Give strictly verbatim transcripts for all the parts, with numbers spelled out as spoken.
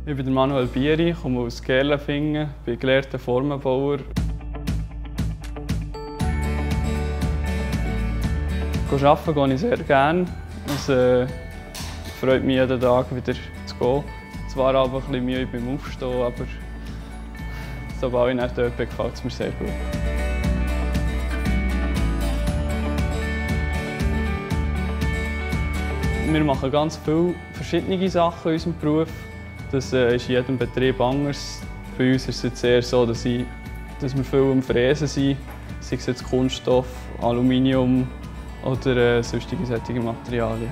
Ich bin Manuel Bieri, komme aus Gerlafingen, bin gelehrter Formenbauer. Arbeiten gehe ich sehr gerne. Es äh, freut mich jeden Tag wieder zu gehen. Zwar aber ein bisschen Mühe beim Aufstehen, aber sobald ich dann dort bin, gefällt es mir sehr gut. Wir machen ganz viele verschiedene Sachen in unserem Beruf. Das äh, ist in jedem Betrieb anders. Bei uns ist es jetzt eher so, dass, ich, dass wir viel am Fräsen sind, sei es jetzt Kunststoff, Aluminium oder äh, sonstige solche Materialien.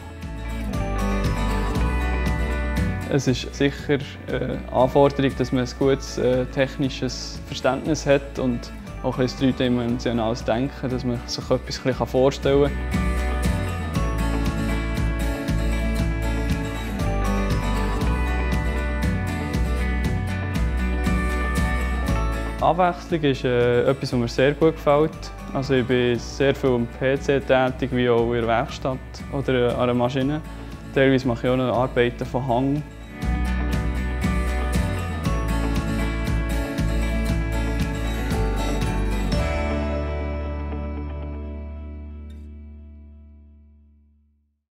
Es ist sicher eine Anforderung, dass man ein gutes äh, technisches Verständnis hat und auch ein dreidimensionales Denken, dass man sich etwas ein bisschen vorstellen kann. Abwechslung ist äh, etwas, was mir sehr gut gefällt. Also ich bin sehr viel am P C tätig, wie auch in der Werkstatt oder an einer Maschine. Teilweise mache ich auch noch Arbeiten von Hand.